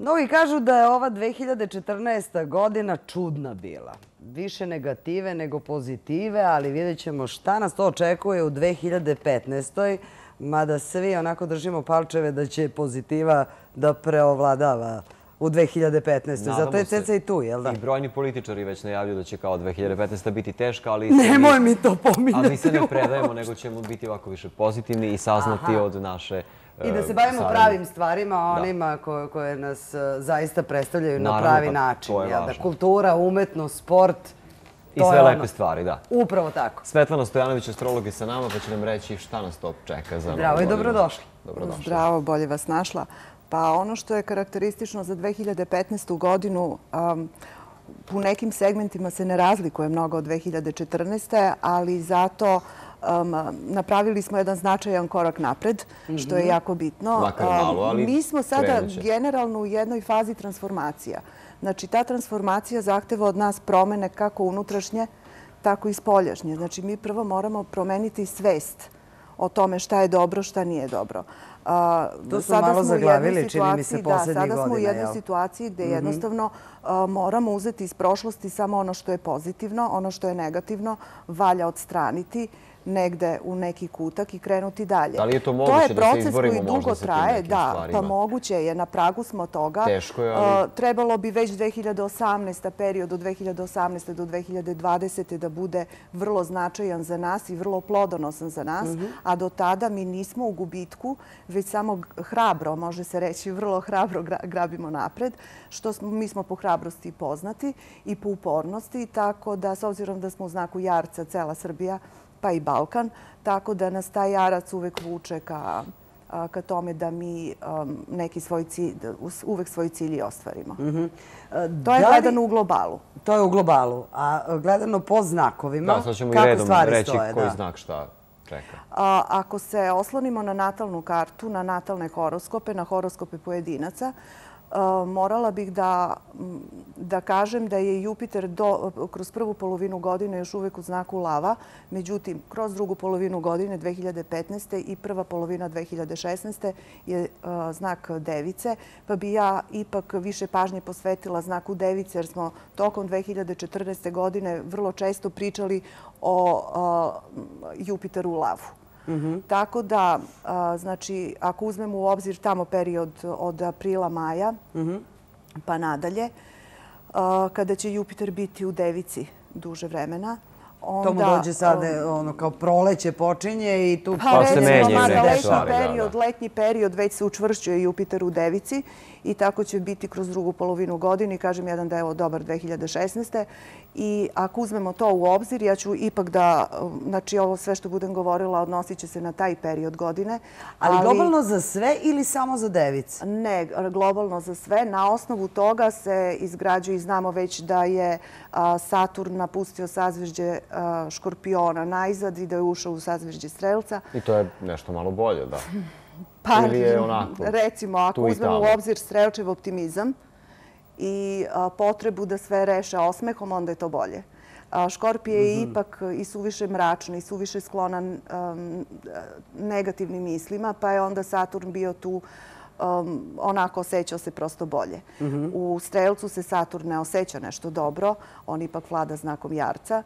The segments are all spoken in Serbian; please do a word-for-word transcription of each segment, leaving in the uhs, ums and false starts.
Mnogi kažu da je ova dve hiljade četrnaesta. godina čudna bila. Više negative nego pozitive, ali vidjet ćemo šta nas to očekuje u dve hiljade petnaestoj. Mada svi onako držimo palčeve da će pozitiva da preovladava u dve hiljade petnaestoj. Zato je Ceca i tu, jel da? I brojni političari već najavljuju da će kao dve hiljade petnaesta. biti teška, ali... Nemoj mi to pominjati. Ali mi se ne predajemo, nego ćemo biti ovako više pozitivni i saznati od naše... I da se bavimo pravim stvarima, onima koje nas zaista predstavljaju na pravi način. Kultura, umetnost, sport. I sve lepe stvari, da. Upravo tako. Svetlana Stojanović, astrolog je sa nama, pa će nam reći šta nas to čeka za novu godinu. Zdravo i dobrodošli. Zdravo, bolje vas našla. Pa ono što je karakteristično za dve hiljade petnaestu. godinu, u nekim segmentima se ne razlikuje mnogo od dve hiljade četrnaeste. ali zato napravili smo jedan značajan korak napred, što je jako bitno. Makar malo, ali Mi smo sada generalno u jednoj fazi transformacija. Znači, ta transformacija zahteva od nas promene kako unutrašnje, tako i spoljašnje. Znači, mi prvo moramo promeniti svest o tome šta je dobro, šta nije dobro. To smo malo zaglavili, čini mi se, poslednjih godina. Sada smo u jednoj situaciji gde jednostavno moramo uzeti iz prošlosti samo ono što je pozitivno, ono što je negativno valja odstraniti negde u neki kutak i krenuti dalje. Da li je to moguće da se izborimo možda sa tim nekim stvarima? Da, pa moguće je. Na pragu smo toga. Teško je, ali... Trebalo bi već dve hiljade osamnaesta. period od dve hiljade osamnaeste. do dve hiljade dvadesete. da bude vrlo značajan za nas i vrlo plodonosan za nas, a do tada mi nismo u gubitku, već samo hrabro, može se reći, vrlo hrabro grabimo napred, što mi smo po hrabrosti poznati i po upornosti, tako da, s obzirom da smo u znaku Jarca, cela Srbija, pa i Balkan, tako da nas taj jarac uvek vuče ka tome da mi neki svoj cilj, uvek svoj cilj i ostvarimo. To je gledano u globalu. To je u globalu. A gledano po znakovima, kako stvari stoje? Da, sad ćemo i redom reći koji znak šta čeka. Ako se oslonimo na natalnu kartu, na natalne horoskope, na horoskope pojedinaca, morala bih da kažem da je Jupiter kroz prvu polovinu godine još uvek u znaku lava. Međutim, kroz drugu polovinu godine dve hiljade petnaeste. i prva polovina dve hiljade šesnaeste. je znak Device. Pa bi ja ipak više pažnje posvetila znaku Device jer smo tokom dve hiljade četrnaeste. godine vrlo često pričali o Jupiteru u lavu. Tako da, znači, ako uzmemo u obzir tamo period od aprila, maja, pa nadalje, kada će Jupiter biti u Devici duže vremena, onda... To mu dođe sada, ono, kao proleće počinje i tu... Pa se menjaju neke stvari, da. Letnji period već se učvršćuje Jupiter u Devici i tako će biti kroz drugu polovinu godine. I kažem jedan da je ovo dobar dve hiljade šesnaeste. I ako uzmemo to u obzir, ja ću ipak da, znači ovo sve što budem govorila odnosit će se na taj period godine. Ali globalno za sve ili samo za Device? Ne, globalno za sve. Na osnovu toga se izgrađuje i znamo već da je Saturn napustio sazvežđe Škorpiona najzad i da je ušao u sazvežđe Strelca. I to je nešto malo bolje, da. Pa, recimo, ako uzmemo u obzir Strelčev optimizam i potrebu da sve reše osmehom, onda je to bolje. Škorpije je ipak i suviše mračno i suviše sklonan negativnim mislima, pa je onda Saturn bio tu onako osjećao se prosto bolje. U Strelcu se Saturn ne osjeća nešto dobro, on ipak vlada znakom Jarca,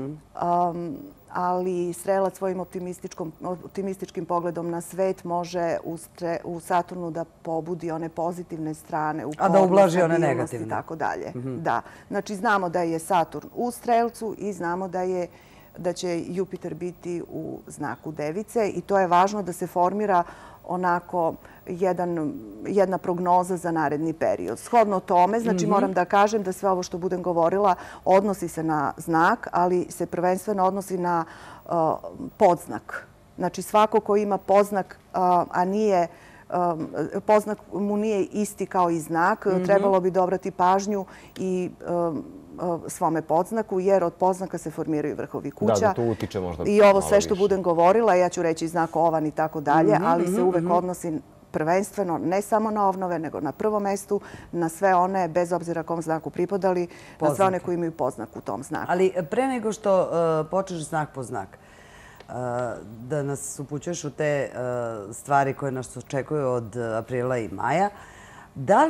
ali Strelac svojim optimističkim pogledom na svet može u Saturnu da pobudi one pozitivne strane, a da ublaži one negativne. I tako dalje. Da. Znači, znamo da je Saturn u Strelcu i znamo da je da će Jupiter biti u znaku Device i to je važno da se formira onako jedna prognoza za naredni period. Shodno tome, znači moram da kažem da sve ovo što budem govorila odnosi se na znak, ali se prvenstveno odnosi na podznak. Znači svako ko ima podznak, a nije poznak mu nije isti kao i znak, trebalo bi dobrati pažnju i svome podznaku, jer od podznaka se formiraju vrhovi kuća. Da, da to utiče možda malo više. I ovo sve što budem govorila, ja ću reći znak ovan i tako dalje, ali se uvek odnosi prvenstveno ne samo na ovnove, nego na prvom mestu, na sve one, bez obzira kom znaku pripadali, na sve one koji imaju poznak u tom znaku. Ali pre nego što počneš znak po znak, da nas upućuješ u te stvari koje nas očekuju od aprila i maja, da li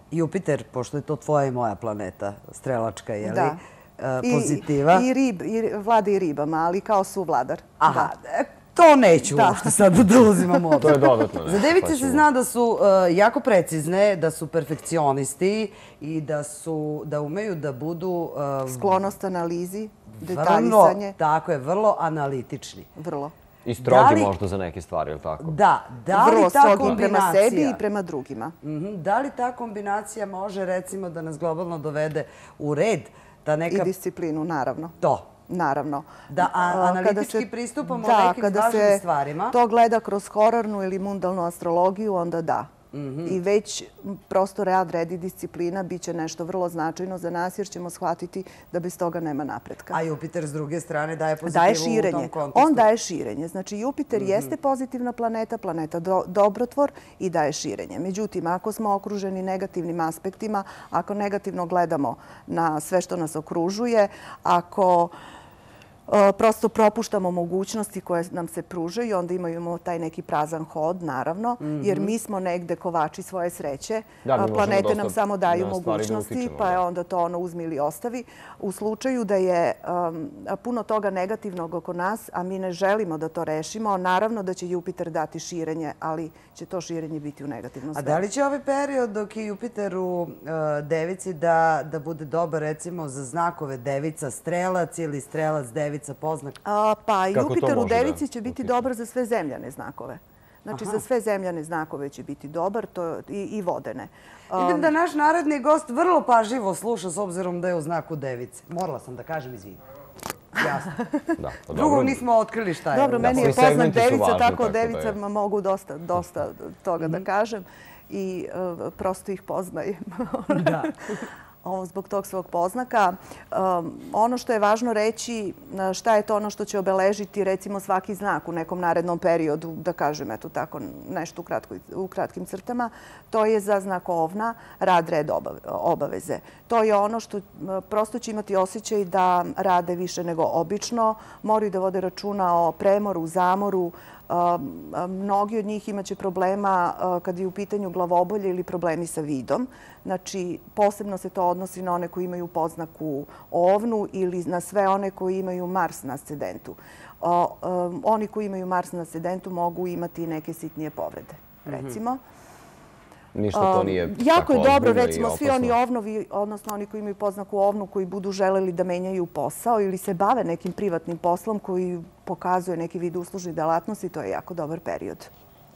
Jupiter, pošto je to tvoja i moja planeta, strelačka, je li? Da. Pozitiva. I, rib, i vlada i ribama, ali kao suvladar. Aha, to neću Da. uopšte sad da uzimam obzir. To je dodatno. Za device se zna da su uh, jako precizne, da su perfekcionisti i da su da umeju da budu uh, Sklonost analizi, vrlo, detaljisanje. tako je, vrlo analitični. Vrlo. I strogi Da li- možda za neke stvari, ili tako? Da, da li Vrlo ta strogi kombinacija... prema sebi i prema drugima. Mhm, da li ta kombinacija može, recimo, da nas globalno dovede u red? Da I neka... disciplinu, naravno. To. Naravno. Da a- A, kada analitički se- pristupamo da, nekim kada važnim se stvarima. to gleda kroz horornu ili mundalnu astrologiju, onda da. I već m, prosto rad, red i disciplina bit će nešto vrlo značajno za nas jer ćemo shvatiti da bez toga nema napretka. A Jupiter, s druge strane, daje pozitivu Daje u tom širenje. kontekstu. On daje širenje. Znači, Jupiter jeste pozitivna planeta, planeta do- dobrotvor i daje širenje. Međutim, ako smo okruženi negativnim aspektima, ako negativno gledamo na sve što nas okružuje, ako e, prosto propuštamo mogućnosti koje nam se pružaju, onda imamo taj neki prazan hod, naravno, jer mi smo negde kovači svoje sreće. Da, mi A možemo planete dosta nam samo daju na stvari da mogućnosti, utičemo, pa je da. onda to ono uzmi ili ostavi. U slučaju da je um, puno toga negativnog oko nas, a mi ne želimo da to rešimo, naravno da će Jupiter dati širenje, ali će to širenje biti u negativnom A smeru. da li će ovaj period dok je Jupiter u uh, devici da, da bude dobar, recimo, za znakove devica strelac ili strelac devica poznak? A, pa Kako to Jupiter u može da devici će biti utiče? dobar za sve zemljane znakove. Znači, za sve zemljane znakove će biti dobar, to i, i vodene. Vidim da naš naredni gost vrlo pažljivo sluša s obzirom da je u znaku device. Morala sam da kažem, izvini. Jasno. Da, pa Drugog dobro. nismo otkrili šta je. Dobro, u- meni svi je poznak segmenti su devica, važni, tako tako o da je. devicama mogu dosta, dosta toga da kažem i e, prosto ih poznajem. Da. Ovo, zbog tog svog poznaka. Um, ono što je važno reći, a, šta je to ono što će obeležiti recimo svaki znak u nekom narednom periodu, da kažem eto tako nešto u, kratko, u kratkim crtama, to je za znak ovna rad, red, obave- obaveze. To je ono što a, prosto će imati osjećaj da rade više nego obično, moraju da vode računa o premoru, zamoru. A, a, mnogi od njih imaće problema a, kad je u pitanju glavobolje ili problemi sa vidom. Znači, posebno se to odnosi na one koji imaju poznaku ovnu ili na sve one koji imaju Mars na ascendentu. O, um, oni koji imaju Mars na ascendentu mogu imati neke sitnije povrede, recimo. Ništa to nije Um, Jako tako je dobro, ozbiljno i recimo, svi opasno. oni ovnovi, odnosno oni koji imaju poznaku ovnu, koji budu želeli da menjaju posao ili se bave nekim privatnim poslom koji pokazuje neki vid uslužne delatnosti, to je jako dobar period.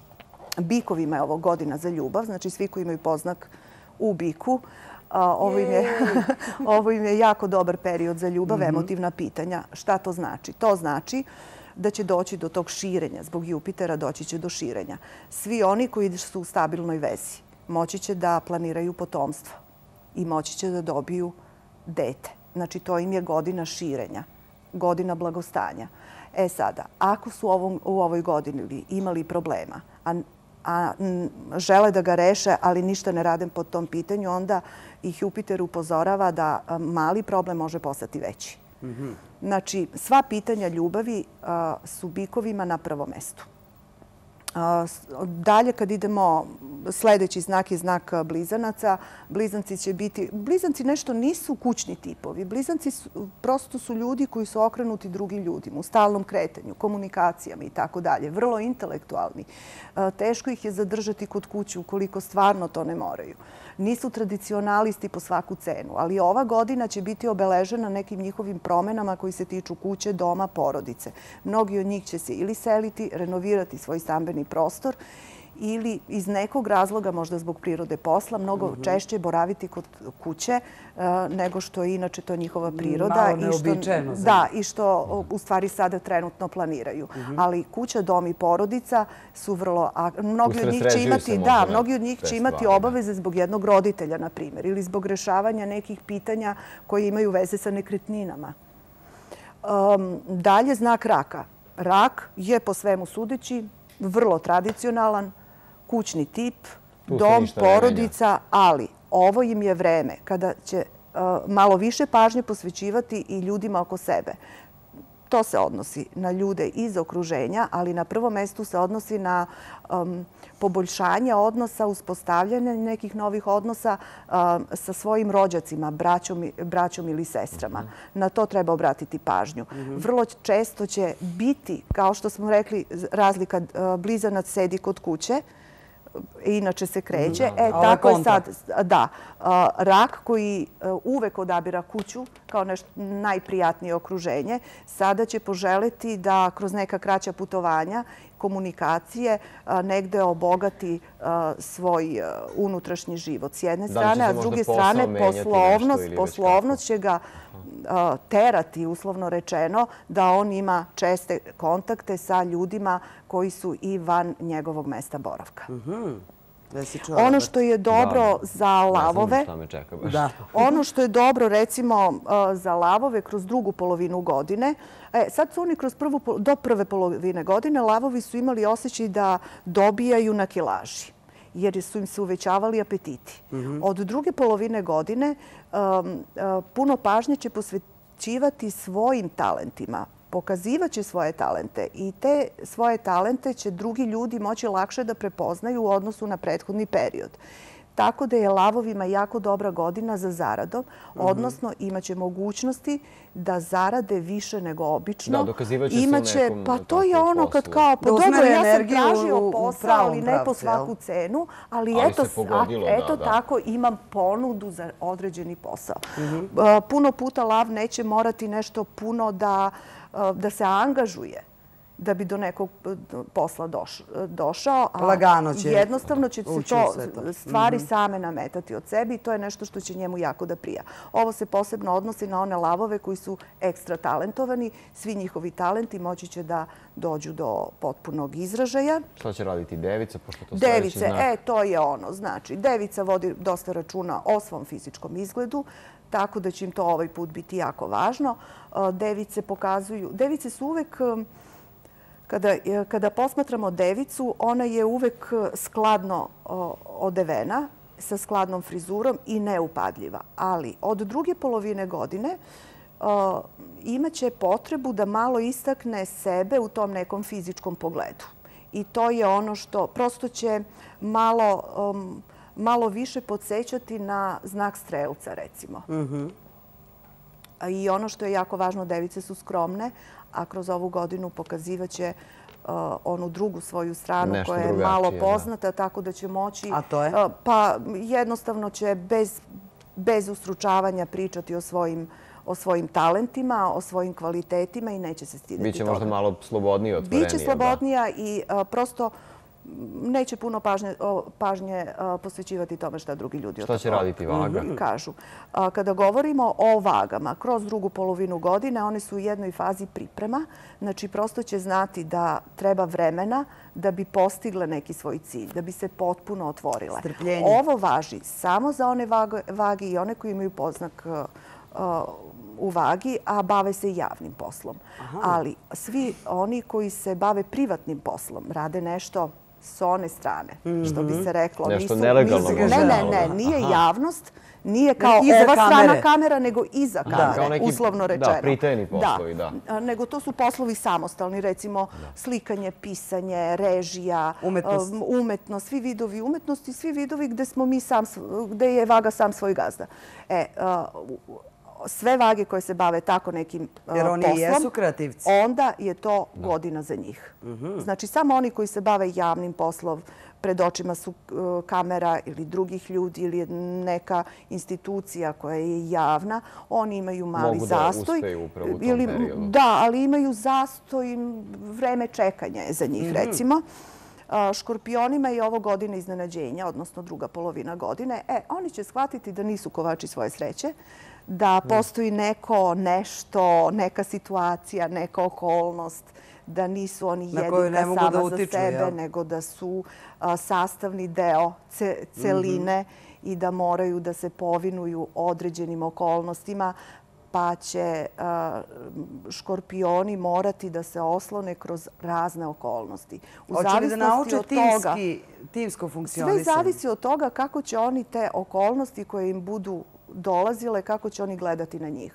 Bikovima je ovo godina za ljubav, znači svi koji imaju poznak u biku, a, ovo, im je, ovo im je jako dobar period za ljubav, emotivna pitanja. Šta to znači? To znači da će doći do tog širenja. Zbog Jupitera doći će do širenja. Svi oni koji su u stabilnoj vezi moći će da planiraju potomstvo i moći će da dobiju dete. Znači, to im je godina širenja, godina blagostanja. E sada, ako su ovom, u ovoj godini imali problema, a, a m, žele da ga reše, ali ništa ne rade po tom pitanju, onda ih Jupiter upozorava da a, mali problem može postati veći. Znači, sva pitanja ljubavi a, su bikovima na prvom mestu. A, s- Dalje, kad idemo, sledeći znak je znak blizanaca. Blizanci će biti... Blizanci nešto nisu kućni tipovi. Blizanci su, prosto su ljudi koji su okrenuti drugim ljudima, u stalnom kretanju, komunikacijama i tako dalje. Vrlo intelektualni. A, Teško ih je zadržati kod kuće ukoliko stvarno to ne moraju. Nisu tradicionalisti po svaku cenu, ali ova godina će biti obeležena nekim njihovim promenama koji se tiču kuće, doma, porodice. Mnogi od njih će se ili seliti, renovirati svoj stambeni prostor ili iz nekog razloga, možda zbog prirode posla, mnogo češće boraviti kod kuće e, nego što je inače to njihova priroda. Malo i što, neobičajeno za da, i što o, u stvari sada trenutno planiraju. Ali kuća, dom i porodica su vrlo... A mnogi od njih će Usredsređuju imati, se da, možda na mnogi od njih te će imati stvari, da. obaveze zbog jednog roditelja, na primjer, ili zbog rešavanja nekih pitanja koji imaju veze sa nekretninama. Um, dalje, znak raka. Rak je po svemu sudeći vrlo tradicionalan, kućni tip, Tu se dom, ništa ne menja. porodica, ali ovo im je vreme kada će uh, malo više pažnje posvećivati i ljudima oko sebe. To se odnosi na ljude iz okruženja, ali na prvom mestu se odnosi na um, poboljšanje odnosa, uspostavljanje nekih novih odnosa um, sa svojim rođacima, braćom, braćom ili sestrama. Mm-hmm. Na to treba obratiti pažnju. Mm-hmm. Vrlo često će biti, kao što smo rekli, razlika uh, blizanac sedi kod kuće, inače se kreće. Da, e, da. tako je sad, da, a, rak koji a, uvek odabira kuću kao nešto najprijatnije okruženje, sada će poželeti da kroz neka kraća putovanja, komunikacije, a, negde obogati a, svoj a, unutrašnji život. S jedne strane, a s druge strane poslovnost, poslovnost će ga a, terati, uslovno rečeno, da on ima česte kontakte sa ljudima koji su i van njegovog mesta boravka. Mm-hmm. Ono što je dobro da, za lavove, ne znam šta me čeka baš. Da. Ono što je dobro recimo za lavove kroz drugu polovinu godine, e, sad su oni kroz prvu, do prve polovine godine, lavovi su imali osjećaj da dobijaju na kilaži, jer su im se uvećavali apetiti. Mm-hmm. Od druge polovine godine um, uh, puno pažnje će posvećivati svojim talentima, pokazivaće svoje talente i te svoje talente će drugi ljudi moći lakše da prepoznaju u odnosu na prethodni period. Tako da je lavovima jako dobra godina za zaradom, odnosno imaće mogućnosti da zarade više nego obično. Da, dokazivaće se u nekom Pa to je ono kad poslu. kao, pa dobro, ja sam tražio u posao, ali ne po pravcu, svaku cenu, ali Ali eto, se pogodilo, a, eto da, da. tako imam ponudu za određeni posao. Uh, Puno puta lav neće morati nešto puno da, uh, da se angažuje da bi do nekog posla doš, došao. A Lagano će jednostavno će se ući to, u sve to. stvari Mhm. same nametati od sebi i to je nešto što će njemu jako da prija. Ovo se posebno odnosi na one lavove koji su ekstra talentovani. Svi njihovi talenti moći će da dođu do potpunog izražaja. Šta će raditi devica, pošto to Device, sledeći znak? e, to je ono. Znači, devica vodi dosta računa o svom fizičkom izgledu, tako da će im to ovaj put biti jako važno. Device pokazuju, device su uvek, kada, kada posmatramo devicu, ona je uvek skladno odevena, sa skladnom frizurom i neupadljiva. Ali od druge polovine godine imaće potrebu da malo istakne sebe u tom nekom fizičkom pogledu. I to je ono što prosto će malo, um, malo više podsećati na znak strelca, recimo. Mm-hmm. I ono što je jako važno, device su skromne, a kroz ovu godinu pokazivaće uh, onu drugu svoju stranu Nešto koja je drugačije, malo da. poznata, tako da će moći... A to je? Uh, pa jednostavno će bez, bez ustručavanja pričati o svojim o svojim talentima, o svojim kvalitetima i neće se stideti toga. Biće možda malo slobodnije, otvorenije. Biće slobodnija i a, prosto neće puno pažnje, o, pažnje a, posvećivati tome šta drugi ljudi Šta će raditi vaga? kažu. A, kada govorimo o vagama, kroz drugu polovinu godine, one su u jednoj fazi priprema. Znači, prosto će znati da treba vremena da bi postigle neki svoj cilj, da bi se potpuno otvorile. Strpljenje. Ovo važi samo za one vage, vage i one koji imaju poznak a, u vagi, a bave se javnim poslom. Aha. Ali svi oni koji se bave privatnim poslom rade nešto s one strane, mm-hmm. što bi se reklo. Nešto nisu, nelegalno. nisu, ne, ne, ne, nije Aha. javnost, nije kao iza ova kamere. strana kamera, nego iza kamere, Kao neki, uslovno rečeno. Da, pritajni poslovi, da. da. Nego to su poslovi samostalni, recimo da. slikanje, pisanje, režija, umetnost. Um, umetnost, svi vidovi umetnosti, svi vidovi gde smo mi sam, gde je vaga sam svoj gazda. E, uh, sve vage koje se bave tako nekim poslom, jer oni jesu kreativci, onda je to godina za njih. Mm-hmm. Znači, samo oni koji se bave javnim poslom, pred očima su uh, kamera ili drugih ljudi ili neka institucija koja je javna, oni imaju mali Mogu zastoj. Mogu da uspeju upravo u tom ili, periodu. Da, ali imaju zastoj, vreme čekanja je za njih, mm-hmm. recimo. Škorpionima je ovo godina iznenađenja, odnosno druga polovina godine. E, oni će shvatiti da nisu kovači svoje sreće, da postoji neko, nešto, neka situacija, neka okolnost, da nisu oni jedina sama da utiču, za sebe, jel? nego da su a, sastavni deo ce, celine mm-hmm. i da moraju da se povinuju određenim okolnostima, pa će a, škorpioni morati da se oslone kroz razne okolnosti. U Hoće li da nauče od timski, toga, timsko funkcionisanje? sve zavisi od toga kako će oni te okolnosti koje im budu dolazile, kako će oni gledati na njih.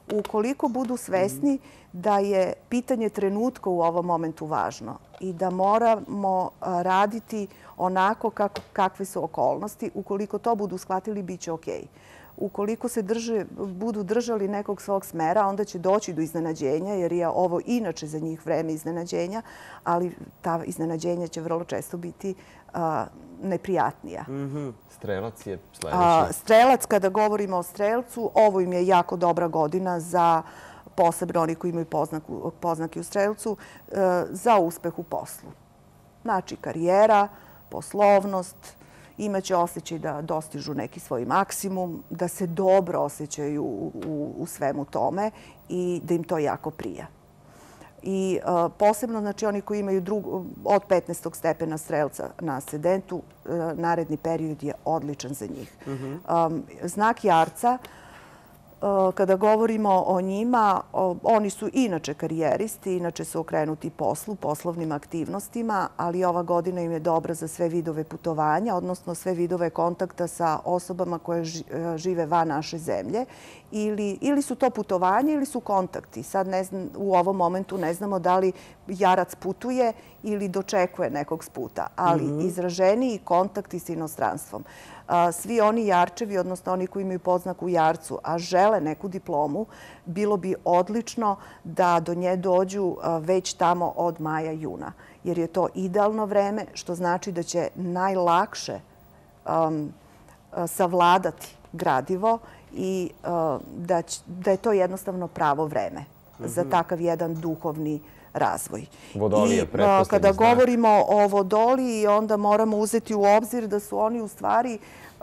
Ukoliko budu svesni da je pitanje trenutka u ovom momentu važno i da moramo raditi onako kakve su okolnosti, ukoliko to budu shvatili, bit će okej. Ukoliko se budu držali nekog svog smera, onda će doći do iznenađenja, jer je ovo inače za njih vreme iznenađenja, ali ta iznenađenja će vrlo često biti neprijatnija. Strelac je sledeći. Strelac, kada govorimo o strelcu, ovo im je jako dobra godina za, posebno oni koji imaju poznake u strelcu, za uspeh u poslu. Znači, karijera, poslovnost, imaće osjećaj da dostižu neki svoj maksimum, da se dobro osjećaju u svemu tome i da im to jako prija. I posebno, znači, oni koji imaju od petnaestog stepena strelca na ascendentu, naredni period je odličan za njih. Znak Jarca, kada govorimo o njima, oni su inače karijeristi, inače su okrenuti poslu, poslovnim aktivnostima, ali ova godina im je dobra za sve vidove putovanja, odnosno sve vidove kontakta sa osobama koje žive van naše zemlje. Ili su to putovanje ili su kontakti. Sad u ovom momentu ne znamo da li Jarac putuje ili dočekuje nekog s puta, ali izraženiji kontakti s inostranstvom. Svi oni Jarčevi, odnosno oni koji imaju poznaku u Jarcu, a žele neku diplomu, bilo bi odlično da do nje dođu već tamo od maja, juna. Jer je to idealno vreme, što znači da će najlakše savladati gradivo i da je to jednostavno pravo vreme za takav jedan duhovni razvoj. Vodolija, pretposlednji znak. Kada govorimo o Vodoliji, onda moramo uzeti u obzir da su oni u stvari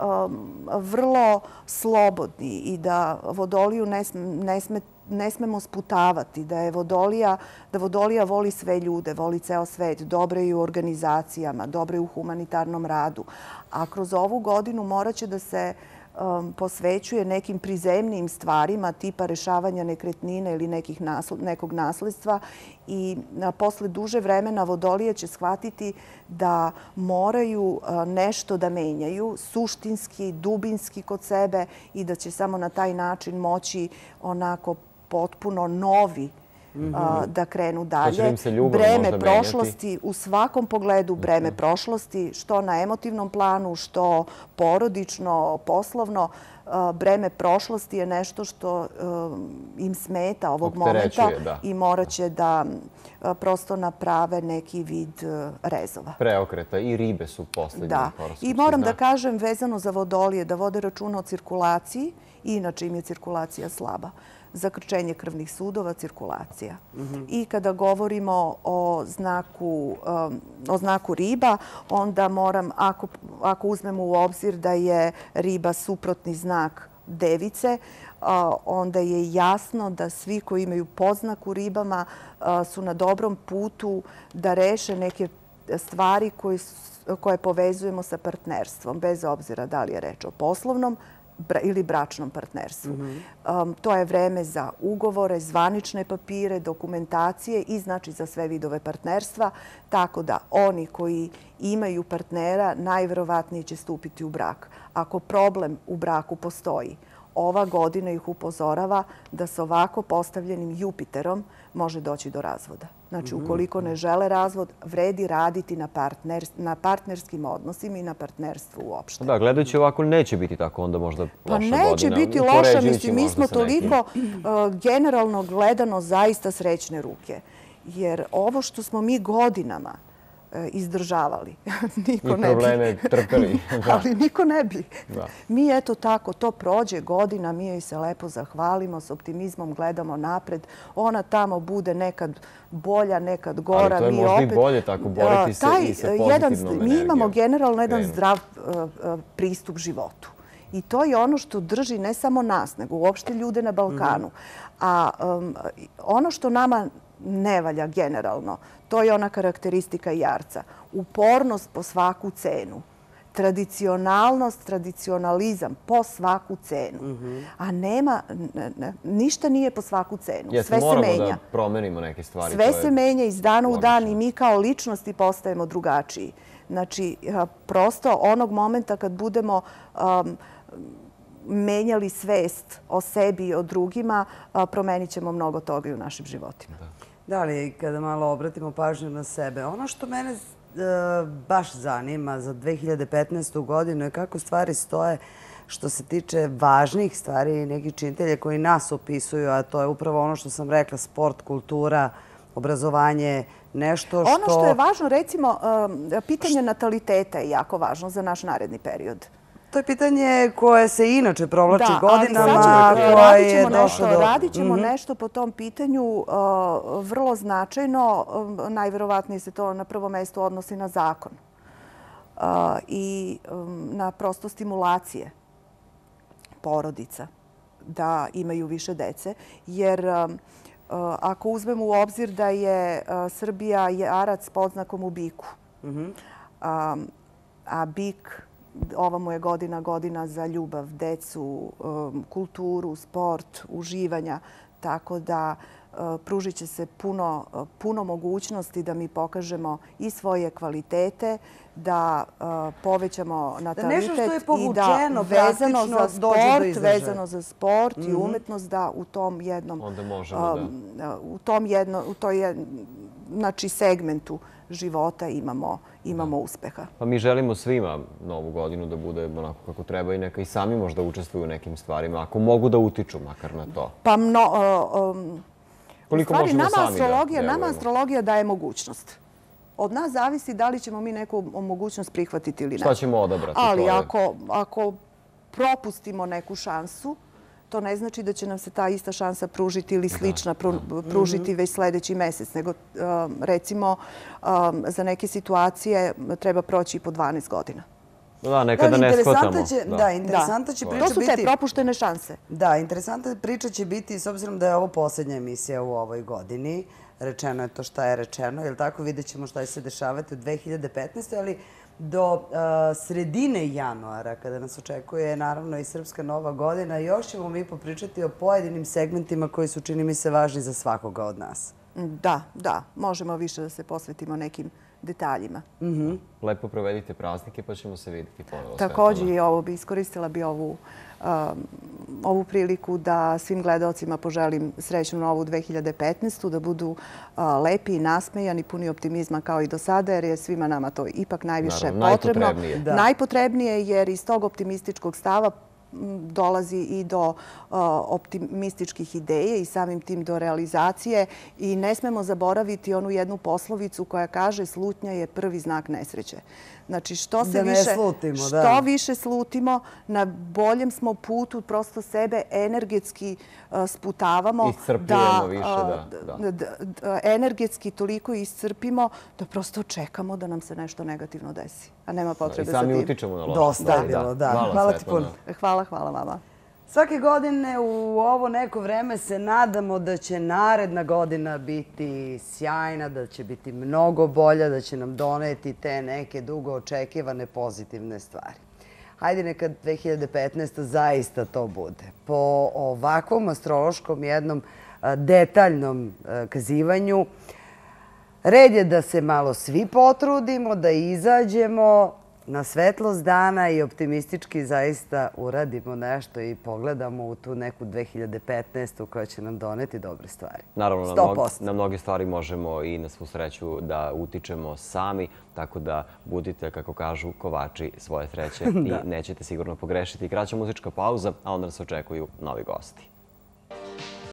vrlo slobodni i da Vodoliju ne smemo sputavati, da Vodolija voli sve ljude, voli ceo svet, dobra je u organizacijama, dobra je u humanitarnom radu. A kroz ovu godinu morat će da se posvećuje nekim prizemnijim stvarima tipa rešavanja nekretnine ili nekog nasledstva i posle duže vremena Vodolije će shvatiti da moraju nešto da menjaju, suštinski, dubinski kod sebe i da će samo na taj način moći onako potpuno novi da krenu dalje. Breme prošlosti, u svakom pogledu breme prošlosti, što na emotivnom planu, što porodično, poslovno, breme prošlosti je nešto što im smeta ovog momenta i morat će da prosto naprave neki vid rezova. Preokreta i ribe su poslednji horoskopski znak. I moram da kažem vezano za Vodolije da vode računa o cirkulaciji, inače im je cirkulacija slaba. Zakrčenje krvnih sudova, cirkulacija. I kada govorimo o znaku riba, onda moram, ako uzmemo u obzir da je riba suprotni znak device, onda je jasno da svi koji imaju podznak u ribama su na dobrom putu da reše neke stvari koje povezujemo sa partnerstvom, bez obzira da li je reč o poslovnom ili bračnom partnerstvu. To je vreme za ugovore, zvanične papire, dokumentacije i znači za sve vidove partnerstva. Tako da oni koji imaju partnera najverovatnije će stupiti u brak. Ako problem u braku postoji, ova godina ih upozorava da sa ovako postavljenim Jupiterom može doći do razvoda. Znači, ukoliko ne žele razvod, vredi raditi na partnerskim odnosima i na partnerstvu uopšte. Da, gledajući ovako, neće biti tako onda možda loša godina. Pa neće biti loša, mislim, mi smo toliko generalno gledano zaista srećne ruke. Jer ovo što smo mi godinama izdržavali. Niko ne bi. I probleme trpeli. Ali niko ne bi. Mi eto tako, to prođe godina, mi joj se lepo zahvalimo, s optimizmom gledamo napred. Ona tamo bude nekad bolja, nekad gora. Ali to je možda i bolje tako, boriti se i sa pozitivnom energijom. Mi imamo generalno jedan zdrav pristup životu. I to je ono što drži ne samo nas, nego uopšte ljude na Balkanu. A ono što nama ne valja generalno, to je ona karakteristika Jarca. Upornost po svaku cenu. Tradicionalnost, tradicionalizam po svaku cenu. A nema, ništa nije po svaku cenu. Sve se menja. Moramo da promenimo neke stvari. Sve se menja iz dana u dan i mi kao ličnosti postajemo drugačiji. Znači, prosto onog momenta kad budemo menjali svest o sebi i o drugima, promenit ćemo mnogo toga i u našim životima. Da li, kada malo obratimo pažnju na sebe, ono što mene e, baš zanima za dve hiljade petnaestu. godinu je kako stvari stoje što se tiče važnih stvari i nekih činitelja koji nas opisuju, a to je upravo ono što sam rekla, sport, kultura, obrazovanje, nešto što... Ono što je važno, recimo, pitanje nataliteta je jako važno za naš naredni period. To je pitanje koje se inače provlači godinama. Radit ćemo nešto po tom pitanju vrlo značajno. Najverovatnije se to na prvom mestu odnosi na zakon i na prosto stimulacije porodica da imaju više dece. Jer ako uzmemo u obzir da je Srbija jarac pod znakom u biku, a bik, ova mu je godina godina za ljubav, decu, kulturu, sport, uživanja, tako da pružit će se puno, puno mogućnosti da mi pokažemo i svoje kvalitete, da povećamo natalitet i da vezano za sport, vezano za sport i umetnost da u tom jednom, u tom jednom, u toj znači segmentu života imamo, imamo uspeha. Pa mi želimo svima Novu godinu da bude onako kako treba i neka i sami možda učestvuju u nekim stvarima, ako mogu da utiču makar na to. Pa mno... U stvari, nama astrologija daje mogućnost. Od nas zavisi da li ćemo mi neku mogućnost prihvatiti ili ne. Šta ćemo odabrati? Ali ako propustimo neku šansu, to ne znači da će nam se ta ista šansa pružiti ili slična pružiti već sljedeći mesec. Nego, recimo, za neke situacije treba proći i po dvanaest godina. Da, nekada ne shvatamo. Da, interesantna će priča biti... To su te propuštene šanse. Da, interesantna priča će biti, s obzirom da je ovo posljednja emisija u ovoj godini. Rečeno je to šta je rečeno, jer tako vidjet ćemo šta će se dešavati u dve hiljade petnaestoj. ali do sredine januara, kada nas očekuje naravno i Srpska Nova godina, još ćemo mi popričati o pojedinim segmentima koji su, čini mi se, važni za svakoga od nas. Da, da. Možemo više da se posvetimo nekim detaljima. Lepo provedite praznike pa ćemo se vidjeti ponovo. Također i ovo bi iskoristila bi ovu ovu priliku da svim gledalcima poželim srećnu novu dve hiljade petnaestu. da budu lepi i nasmejani, puni optimizma kao i do sada, jer je svima nama to ipak najviše potrebno. Najpotrebnije jer iz tog optimističkog stava dolazi i do optimističkih ideje i samim tim do realizacije i ne smemo zaboraviti onu jednu poslovicu koja kaže slutnja je prvi znak nesreće. Znači, što se više, što više slutimo, na boljem smo putu, prosto sebe energetski sputavamo. Iscrpljujemo više, da. Energetski toliko iscrpimo da prosto čekamo da nam se nešto negativno desi. A nema potrebe za tim. I sami utičemo na loše. Dosta je bilo, da. Hvala ti puno. Hvala, hvala vama. Svake godine u ovo neko vreme se nadamo da će naredna godina biti sjajna, da će biti mnogo bolja, da će nam doneti te neke dugo očekivane pozitivne stvari. Hajde neka dve hiljade petnaesta. zaista to bude. Po ovakvom astrološkom jednom detaljnom kazivanju, red je da se malo svi potrudimo, da izađemo na svetlost dana i optimistički zaista uradimo nešto i pogledamo u tu neku dve hiljade petnaestu. koja će nam doneti dobre stvari. Naravno, na mnoge stvari možemo i na svu sreću da utičemo sami, tako da budite, kako kažu, kovači svoje sreće i nećete sigurno pogrešiti. Kraća muzička pauza, a onda nas očekuju novi gosti.